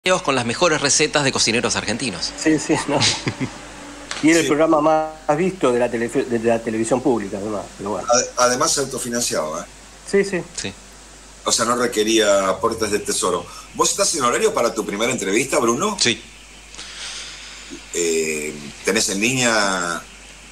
Con las mejores recetas de cocineros argentinos. Sí, sí, no. Y era el programa más visto de la televisión pública, además. Pero bueno. Además autofinanciado, ¿eh? Sí, sí. Sí. O sea, no requería aportes del tesoro. ¿Vos estás en horario para tu primera entrevista, Bruno? Sí. ¿Tenés en línea?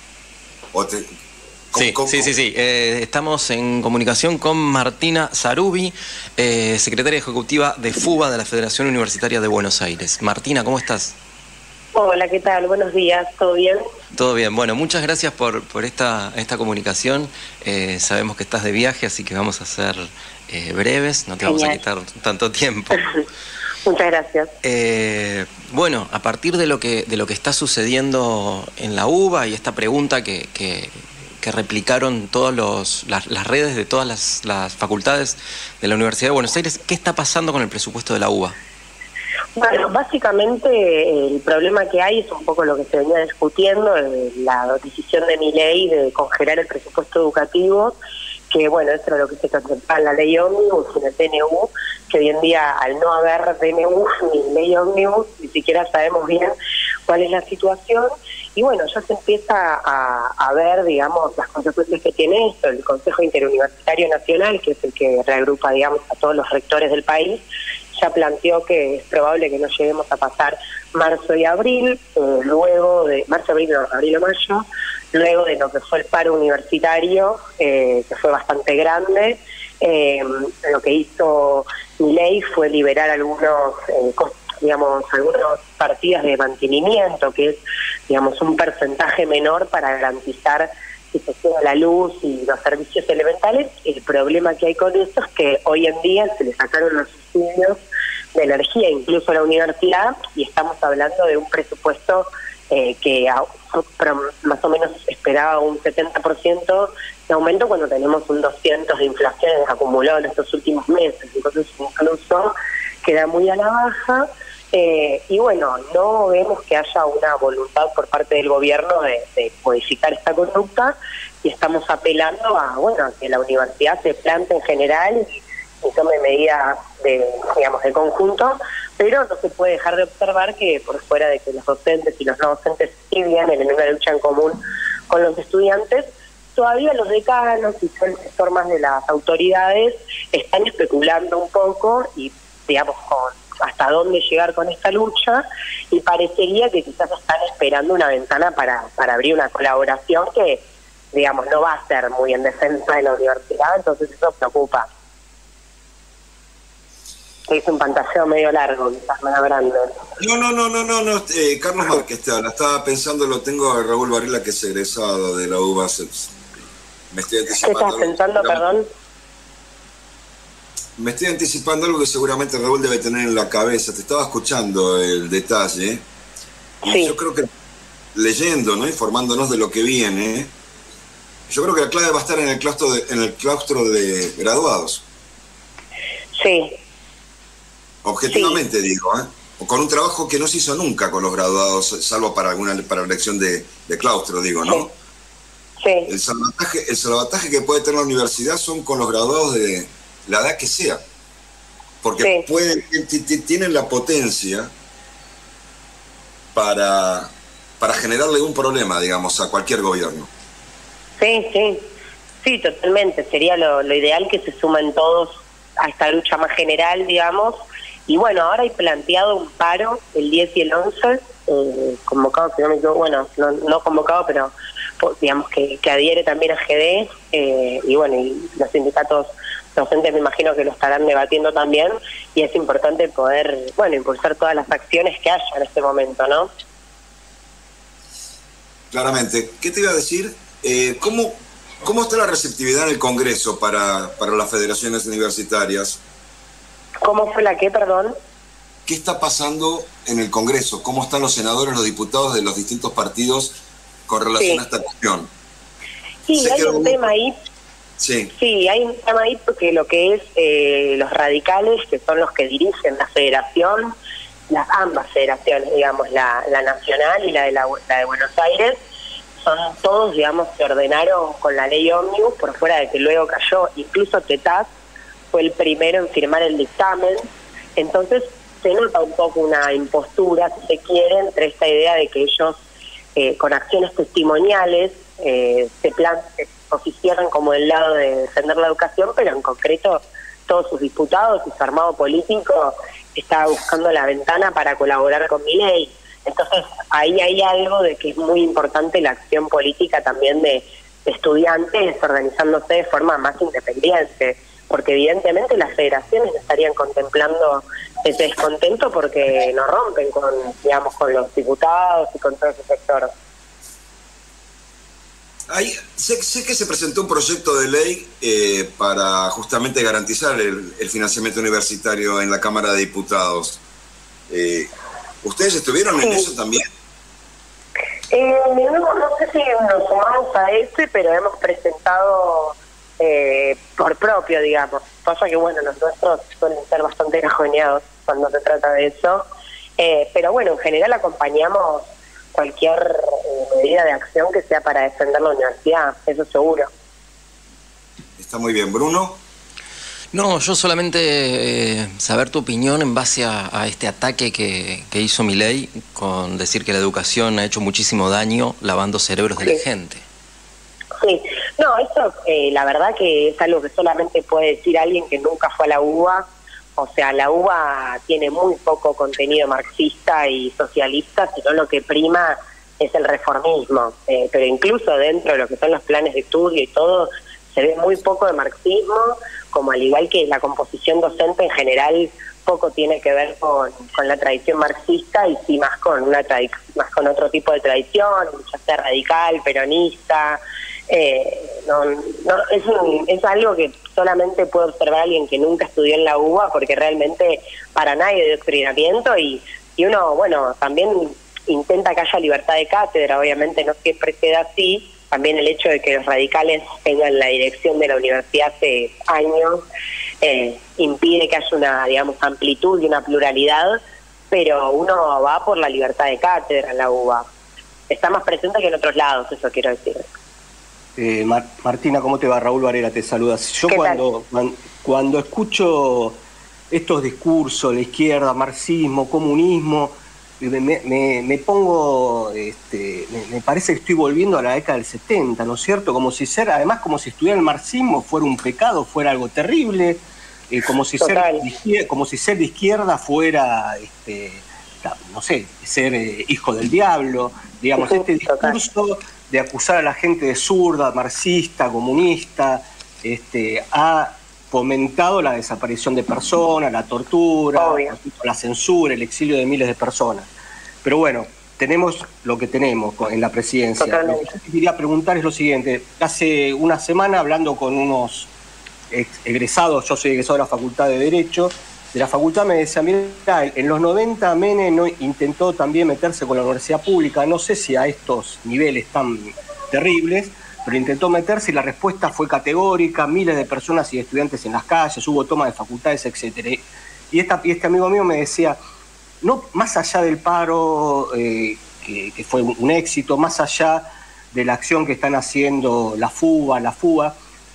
Sí. Estamos en comunicación con Martina Zarubi, secretaria ejecutiva de FUBA, de la Federación Universitaria de Buenos Aires. Martina, ¿cómo estás? Hola, ¿qué tal? Buenos días, ¿todo bien? Todo bien. Bueno, muchas gracias por esta comunicación. Sabemos que estás de viaje, así que vamos a ser breves, no te vamos a quitar tanto tiempo. Muchas gracias. Bueno, a partir de lo que está sucediendo en la UBA y esta pregunta que replicaron todas las redes de todas las facultades de la Universidad de Buenos Aires, ¿qué está pasando con el presupuesto de la UBA? Bueno, básicamente el problema que hay es un poco lo que se venía discutiendo, la decisión de Milei de congelar el presupuesto educativo, que bueno, eso era lo que se contemplaba en la ley ómnibus y en el DNU, que hoy en día al no haber DNU ni ley ómnibus, ni siquiera sabemos bien cuál es la situación, y bueno, ya se empieza a ver, digamos, las consecuencias que tiene esto. El Consejo Interuniversitario Nacional, que es el que reagrupa, digamos, a todos los rectores del país, ya planteó que es probable que no lleguemos a pasar marzo y abril, abril o mayo, luego de lo que fue el paro universitario, que fue bastante grande. Lo que hizo Milei fue liberar algunas partidas de mantenimiento, que es, digamos, un porcentaje menor para garantizar que se tenga la luz y los servicios elementales. El problema que hay con eso es que hoy en día se le sacaron los subsidios de energía, incluso a la universidad, y estamos hablando de un presupuesto que más o menos esperaba un 70% de aumento cuando tenemos un 200% de inflación acumulado en estos últimos meses. Entonces incluso queda muy a la baja. Y bueno, no vemos que haya una voluntad por parte del gobierno de modificar esta conducta, y estamos apelando a que la universidad se plante en general y tome medidas de conjunto, pero no se puede dejar de observar que por fuera de que los docentes y los no docentes siguen en una lucha en común con los estudiantes, todavía los decanos y el sector más de las autoridades están especulando un poco y, digamos, con hasta dónde llegar con esta lucha, y parecería que quizás están esperando una ventana para abrir una colaboración que, digamos, no va a ser muy en defensa de la universidad. Entonces eso preocupa. Es un pantalleo medio largo, quizás más grande. No, Carlos Márquez te habla. Estaba pensando, lo tengo a Raúl Varela, que es egresado de la UBA. Me estoy anticipando. ¿Qué estás pensando, perdón? Me estoy anticipando algo que seguramente Raúl debe tener en la cabeza. Te estaba escuchando el detalle. Sí. Yo creo que leyendo, ¿no?, informándonos de lo que viene, yo creo que la clave va a estar en el claustro de graduados. Sí. Objetivamente, sí. Digo, con un trabajo que no se hizo nunca con los graduados, salvo para la elección de claustro, digo, ¿no? Sí. El salvataje que puede tener la universidad son con los graduados de la edad que sea, porque tienen la potencia para generarle un problema, digamos, a cualquier gobierno. Sí, totalmente. Sería lo ideal que se sumen todos a esta lucha más general, digamos. Y bueno, ahora hay planteado un paro el 10 y el 11, convocado, si no me equivoco, no convocado, pero digamos que adhiere también a GD, y bueno, y los sindicatos docentes me imagino que lo estarán debatiendo también, y es importante poder, impulsar todas las acciones que haya en este momento, ¿no? Claramente. ¿Qué te iba a decir? ¿Cómo está la receptividad en el Congreso para las federaciones universitarias? ¿Cómo fue la qué, perdón? ¿Qué está pasando en el Congreso? ¿Cómo están los senadores, los diputados de los distintos partidos con relación a esta cuestión? Sí, hay un tema ahí. Sí, hay un tema ahí porque lo que es los radicales, que son los que dirigen la federación, ambas federaciones, digamos, la nacional y la de Buenos Aires, son todos, digamos, se ordenaron con la ley ómnibus, por fuera de que luego cayó. Incluso TETAS fue el primero en firmar el dictamen. Entonces, se nota un poco una impostura, si se quiere, entre esta idea de que ellos con acciones testimoniales se posicionan como del lado de defender la educación, pero en concreto todos sus diputados y su armado político está buscando la ventana para colaborar con Milei. Entonces ahí hay algo de que es muy importante la acción política también de estudiantes organizándose de forma más independiente, porque evidentemente las federaciones estarían contemplando ese descontento porque nos rompen con, digamos, con los diputados y con todo ese sector. Sé que se presentó un proyecto de ley para justamente garantizar el financiamiento universitario en la Cámara de Diputados. ¿Ustedes estuvieron en eso también? No sé si nos sumamos a pero hemos presentado por propio, digamos. Pasa que, bueno, los nuestros suelen ser bastante cajoneados cuando se trata de eso. Pero bueno, en general acompañamos cualquier medida de acción que sea para defender la universidad, eso seguro. Está muy bien. ¿Bruno? No, yo solamente saber tu opinión en base a este ataque que hizo Milei con decir que la educación ha hecho muchísimo daño lavando cerebros de la gente. Sí, no, eso la verdad que es algo que solamente puede decir alguien que nunca fue a la UBA. O sea, la UBA tiene muy poco contenido marxista y socialista, sino lo que prima es el reformismo. Pero incluso dentro de lo que son los planes de estudio y todo, se ve muy poco de marxismo, como al igual que la composición docente en general poco tiene que ver con la tradición marxista y sí más con otro tipo de tradición, ya sea radical, peronista. Es algo que solamente puede observar alguien que nunca estudió en la UBA, porque realmente para nadie de doctrinamiento y uno, bueno, también intenta que haya libertad de cátedra, obviamente no siempre queda así. También el hecho de que los radicales tengan la dirección de la universidad hace años impide que haya una, digamos, amplitud y una pluralidad, pero uno va por la libertad de cátedra en la UBA. Está más presente que en otros lados, eso quiero decir. Martina, ¿cómo te va? Raúl Varela te saluda. Yo cuando escucho estos discursos, la izquierda, marxismo, comunismo, me pongo, me parece que estoy volviendo a la década del 70, ¿no es cierto? Como si estudiar el marxismo fuera un pecado, fuera algo terrible, como si ser de izquierda fuera, no sé, ser hijo del diablo, digamos, este discurso de acusar a la gente de zurda, marxista, comunista, ha fomentado la desaparición de personas, la tortura, la censura, el exilio de miles de personas. Pero bueno, tenemos lo que tenemos en la presidencia. Lo que quería preguntar es lo siguiente. Hace una semana, hablando con unos egresados, yo soy egresado de la Facultad de Derecho, de la facultad me decía, mira, en los 90 Menem intentó también meterse con la universidad pública, no sé si a estos niveles tan terribles, pero intentó meterse y la respuesta fue categórica, miles de personas y estudiantes en las calles, hubo toma de facultades, etcétera. Y este amigo mío me decía, no, más allá del paro, que fue un éxito, más allá de la acción que están haciendo la FUBA,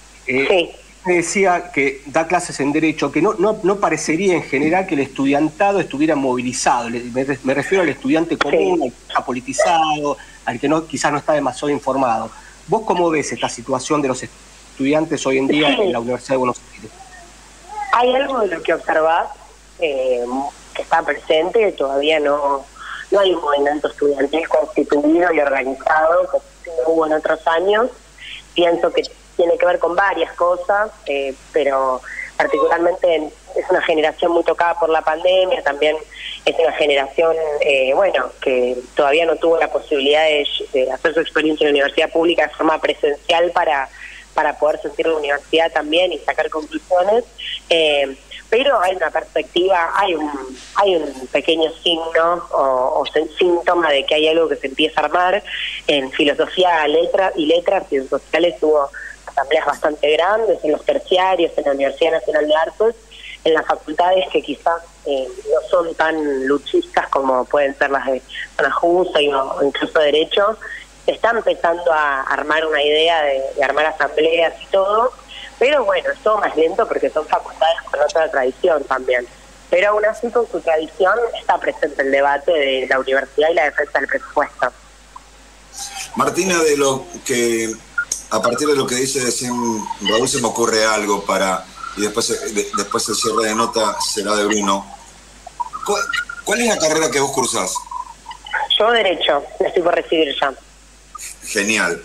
me decía que da clases en Derecho, que no parecería en general que el estudiantado estuviera movilizado. Me refiero al estudiante común, al que está politizado, al que quizás no está demasiado informado. ¿Vos cómo ves esta situación de los estudiantes hoy en día en la Universidad de Buenos Aires? Hay algo de lo que observás que está presente, todavía no hay un movimiento estudiantil constituido y organizado como hubo en otros años. Pienso que tiene que ver con varias cosas, pero particularmente es una generación muy tocada por la pandemia, también es una generación, que todavía no tuvo la posibilidad de hacer su experiencia en la universidad pública de forma presencial para poder sentir la universidad también y sacar conclusiones, pero hay una perspectiva, hay un pequeño signo o síntoma de que hay algo que se empieza a armar en filosofía, letras y en sociales. Hubo asambleas bastante grandes en los terciarios, en la Universidad Nacional de Artes, en las facultades que quizás no son tan luchistas como pueden ser las de Zona Justa o incluso Derecho. Se está empezando a armar una idea de armar asambleas y todo, pero bueno, es todo más lento porque son facultades con otra tradición también. pero aún así con su tradición está presente el debate de la universidad y la defensa del presupuesto. Martina, de lo que a partir de lo que dice Raúl, se me ocurre algo y después el cierre de nota será de Bruno. ¿Cuál es la carrera que vos cursás? Yo Derecho, me estoy por recibir ya. Genial.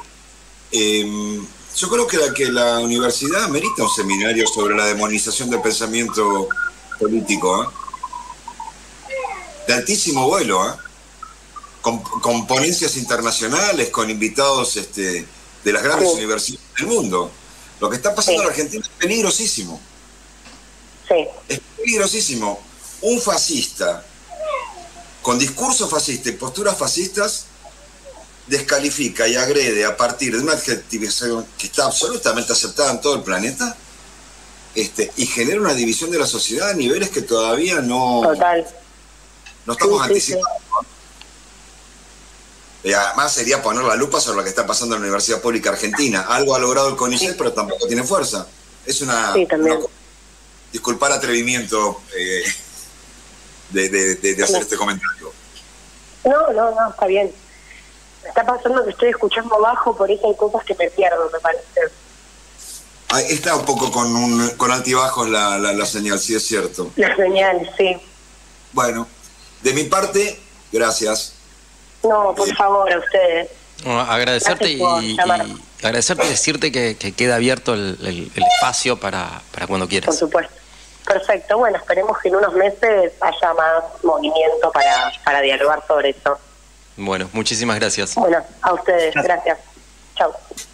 Yo creo que la universidad merita un seminario sobre la demonización del pensamiento político, de altísimo vuelo, con ponencias internacionales, con invitados de las grandes universidades del mundo. Lo que está pasando en Argentina es peligrosísimo. Sí. Es peligrosísimo. Un fascista con discurso fascista y posturas fascistas descalifica y agrede a partir de una adjetivación que está absolutamente aceptada en todo el planeta, y genera una división de la sociedad a niveles que todavía no estamos anticipando. Y además sería poner la lupa sobre lo que está pasando en la Universidad Pública Argentina. Algo ha logrado el CONICET, pero tampoco tiene fuerza. Es disculpar atrevimiento de hacer este comentario. No, está bien. Me está pasando que estoy escuchando bajo, por eso hay cosas que me pierdo, me parece. Está un poco con altibajos la señal, sí es cierto. La señal, sí. Bueno, de mi parte, gracias. No, por favor, a ustedes. Bueno, agradecerte y decirte que queda abierto el espacio para cuando quieras. Por supuesto. Perfecto. Bueno, esperemos que en unos meses haya más movimiento para dialogar sobre eso. Bueno, muchísimas gracias. Bueno, a ustedes. Gracias. Chao.